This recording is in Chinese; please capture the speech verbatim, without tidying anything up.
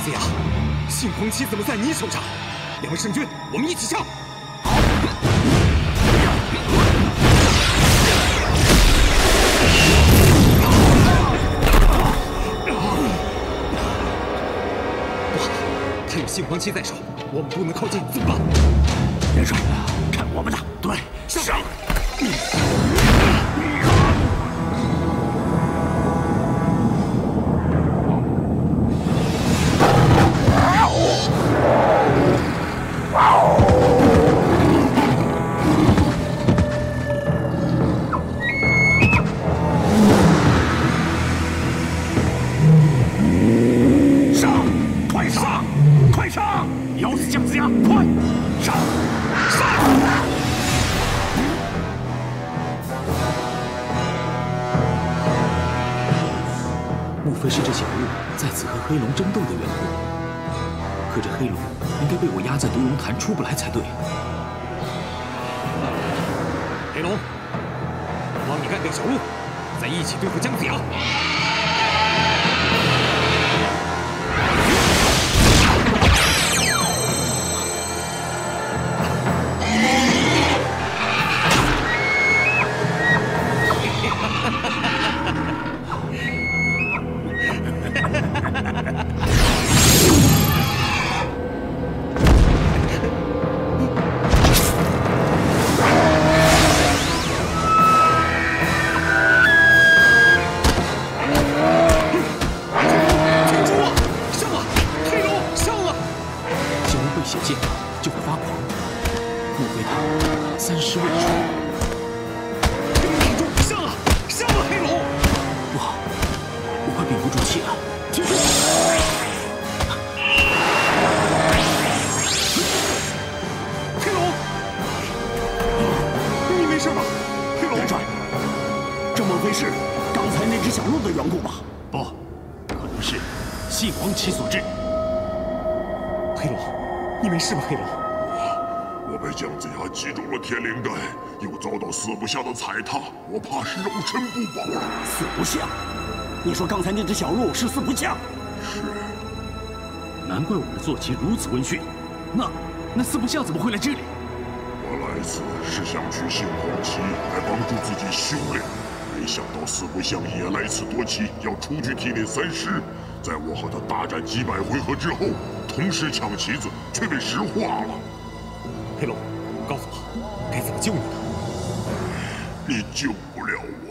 子牙，杏黄旗怎么在你手上？两位圣君，我们一起上！好。不好，他有杏黄旗在手，我们不能靠近，怎么办？ 元帅，看我们的！对，上！ 莫非是这小鹿在此和黑龙争斗的缘故？可这黑龙应该被我压在毒龙潭出不来才对。 黑龙，我帮你干掉小鹿，再一起对付姜子牙。 四不像的踩踏，我怕是肉身不保了。 四不像？你说刚才那只小鹿是四不像？ 是。 难怪我们坐骑如此温驯。那那四不像怎么会来这里？ 我来此是想取杏黄旗来帮助自己修炼，没想到四不像也来此夺旗，要出去提炼三尸。在我和他大战几百回合之后，同时抢旗子，却被石化了。 黑龙，告诉我该怎么救你的？ 你救不了